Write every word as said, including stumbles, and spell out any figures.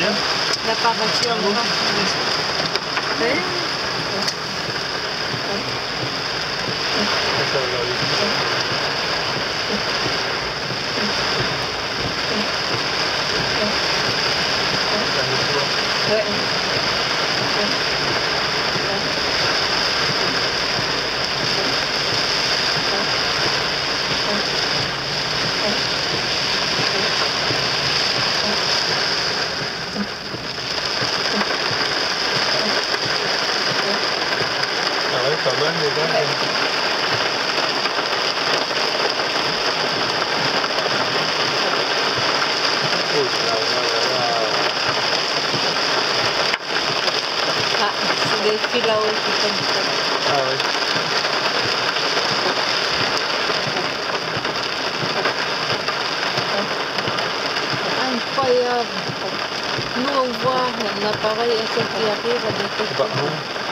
bien. L'apparition de oui. Ça va aller vite. Ouais. Ah ouais, pas mal les gars. Ouais. Oh là là là là. Ah, c'est des fils là-haut qui sont Ah ouais. incroyable. Nous on voit un appareil qui arrive à détecter. Bah, non.